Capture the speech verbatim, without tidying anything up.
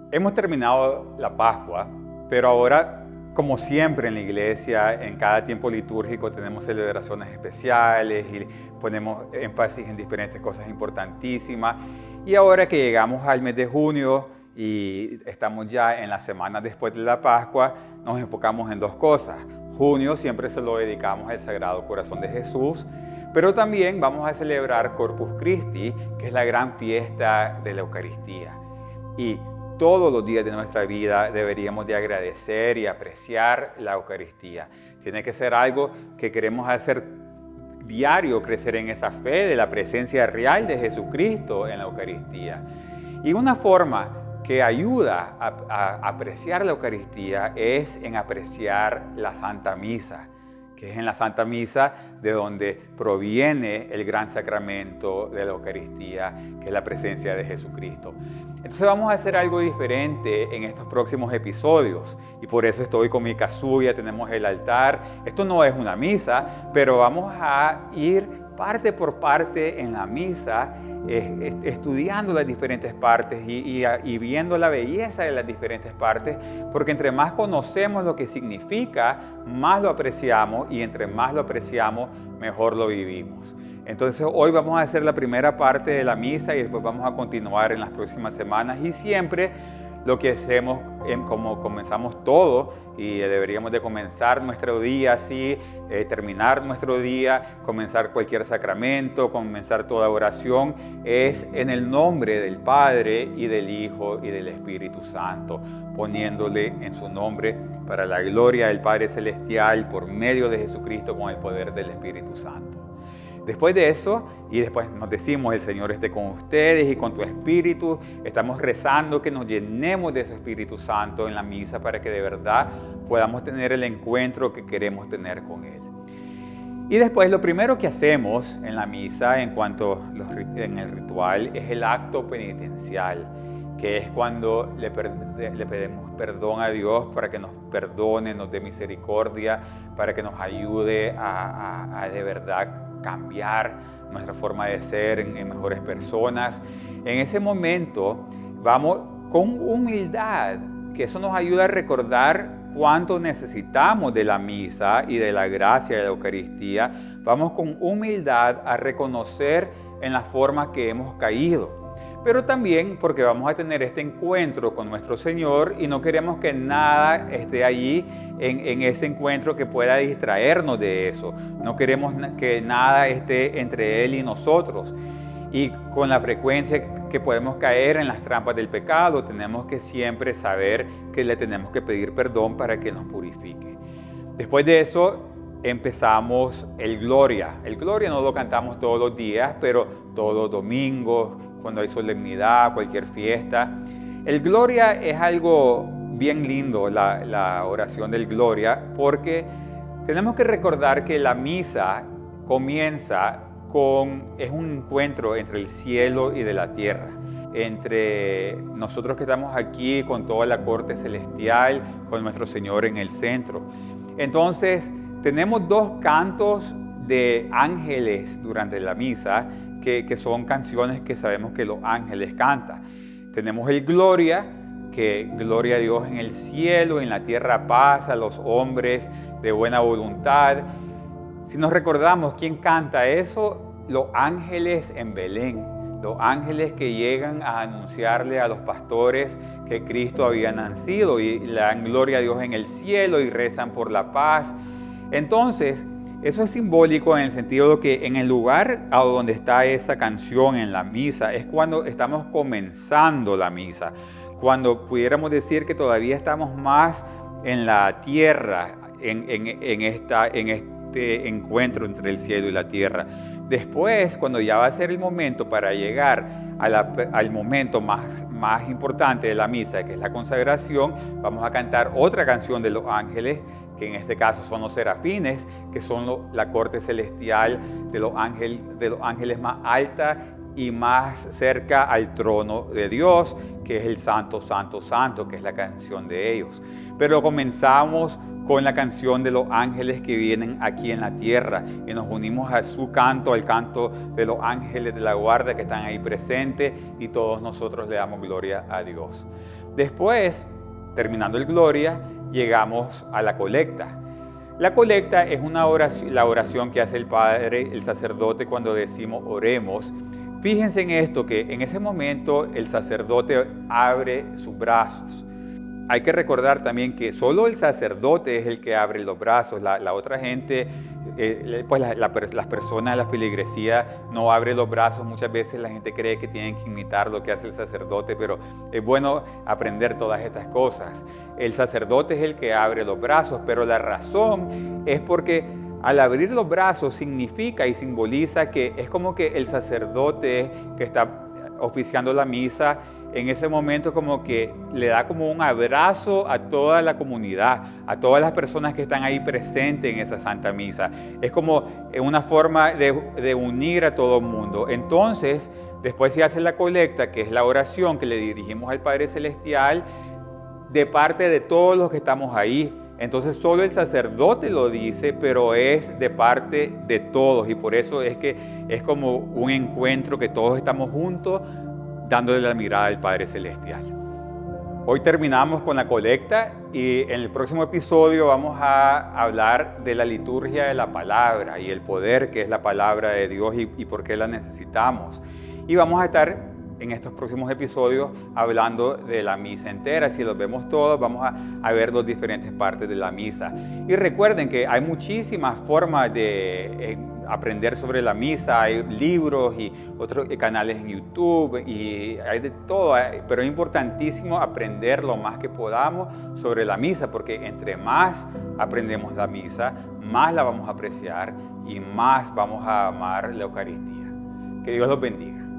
Hemos terminado la Pascua, pero ahora, como siempre en la iglesia, en cada tiempo litúrgico tenemos celebraciones especiales y ponemos énfasis en diferentes cosas importantísimas. Y ahora que llegamos al mes de junio y estamos ya en la semana después de la Pascua, nos enfocamos en dos cosas. Junio siempre se lo dedicamos al Sagrado Corazón de Jesús, pero también vamos a celebrar Corpus Christi, que es la gran fiesta de la Eucaristía. Y todos los días de nuestra vida deberíamos de agradecer y apreciar la Eucaristía. Tiene que ser algo que queremos hacer diario, crecer en esa fe de la presencia real de Jesucristo en la Eucaristía. Y una forma que ayuda a, a apreciar la Eucaristía es en apreciar la Santa Misa, que es en la Santa Misa de donde proviene el gran sacramento de la Eucaristía, que es la presencia de Jesucristo. Entonces vamos a hacer algo diferente en estos próximos episodios y por eso estoy con mi casulla, tenemos el altar. Esto no es una misa, pero vamos a ir parte por parte en la misa, eh, estudiando las diferentes partes y, y, y viendo la belleza de las diferentes partes, porque entre más conocemos lo que significa, más lo apreciamos y entre más lo apreciamos, mejor lo vivimos. Entonces hoy vamos a hacer la primera parte de la misa y después vamos a continuar en las próximas semanas y siempre lo que hacemos, como comenzamos todo y deberíamos de comenzar nuestro día así, eh, terminar nuestro día, comenzar cualquier sacramento, comenzar toda oración, es en el nombre del Padre y del Hijo y del Espíritu Santo, poniéndole en su nombre para la gloria del Padre Celestial por medio de Jesucristo con el poder del Espíritu Santo. Después de eso, y después nos decimos, el Señor esté con ustedes y con tu espíritu, estamos rezando que nos llenemos de su Espíritu Santo en la misa para que de verdad podamos tener el encuentro que queremos tener con Él. Y después lo primero que hacemos en la misa, en cuanto a los, en el ritual, es el acto penitencial, que es cuando le, le pedimos perdón a Dios para que nos perdone, nos dé misericordia, para que nos ayude a, a, a de verdad cambiar nuestra forma de ser en, en mejores personas. En ese momento vamos con humildad, que eso nos ayuda a recordar cuánto necesitamos de la misa y de la gracia de la Eucaristía. Vamos con humildad a reconocer en las formas que hemos caído, pero también porque vamos a tener este encuentro con nuestro Señor y no queremos que nada esté allí en, en ese encuentro que pueda distraernos de eso. No queremos que nada esté entre Él y nosotros. Y con la frecuencia que podemos caer en las trampas del pecado, tenemos que siempre saber que le tenemos que pedir perdón para que nos purifique. Después de eso empezamos el Gloria. El Gloria no lo cantamos todos los días, pero todos los domingos, cuando hay solemnidad, cualquier fiesta. El Gloria es algo bien lindo, la, la oración del Gloria, porque tenemos que recordar que la misa comienza con, es un encuentro entre el cielo y de la tierra, entre nosotros que estamos aquí con toda la corte celestial, con nuestro Señor en el centro. Entonces, tenemos dos cantos de ángeles durante la misa, Que, que son canciones que sabemos que los ángeles cantan. Tenemos el Gloria, que gloria a Dios en el cielo, en la tierra paz a los hombres de buena voluntad. Si nos recordamos quién canta eso, los ángeles en Belén, los ángeles que llegan a anunciarle a los pastores que Cristo había nacido y le dan gloria a Dios en el cielo y rezan por la paz. Entonces, eso es simbólico en el sentido de que en el lugar a donde está esa canción en la misa es cuando estamos comenzando la misa, cuando pudiéramos decir que todavía estamos más en la tierra, en, en, en, esta, en este encuentro entre el cielo y la tierra. Después, cuando ya va a ser el momento para llegar a la, al momento más, más importante de la misa, que es la consagración, vamos a cantar otra canción de los ángeles, que en este caso son los serafines, que son lo, la corte celestial de los, ángel, de los ángeles más alta y más cerca al trono de Dios, que es el Santo, Santo, Santo, que es la canción de ellos. Pero comenzamos con la canción de los ángeles que vienen aquí en la tierra y nos unimos a su canto, al canto de los ángeles de la guardia que están ahí presentes, y todos nosotros le damos gloria a Dios. Después, terminando el gloria, llegamos a la colecta. La colecta es una oración, la oración que hace el Padre, el sacerdote, cuando decimos oremos. Fíjense en esto, que en ese momento el sacerdote abre sus brazos. Hay que recordar también que solo el sacerdote es el que abre los brazos. La, la otra gente, eh, pues la, la, las personas de la feligresía no abren los brazos. Muchas veces la gente cree que tienen que imitar lo que hace el sacerdote, pero es bueno aprender todas estas cosas. El sacerdote es el que abre los brazos, pero la razón es porque al abrir los brazos significa y simboliza que es como que el sacerdote que está oficiando la misa en ese momento como que le da como un abrazo a toda la comunidad, a todas las personas que están ahí presentes en esa Santa Misa. Es como una forma de, de unir a todo el mundo. Entonces, después se hace la colecta, que es la oración que le dirigimos al Padre Celestial de parte de todos los que estamos ahí. Entonces solo el sacerdote lo dice, pero es de parte de todos, y por eso es que es como un encuentro que todos estamos juntos dándole la mirada al Padre Celestial. Hoy terminamos con la colecta y en el próximo episodio vamos a hablar de la liturgia de la palabra y el poder que es la palabra de Dios y, y por qué la necesitamos. Y vamos a estar en estos próximos episodios hablando de la misa entera. Si los vemos todos, vamos a, a ver las diferentes partes de la misa. Y recuerden que hay muchísimas formas de eh, aprender sobre la misa. Hay libros y otros canales en YouTube y hay de todo, pero es importantísimo aprender lo más que podamos sobre la misa, porque entre más aprendemos la misa, más la vamos a apreciar y más vamos a amar la Eucaristía. Que Dios los bendiga.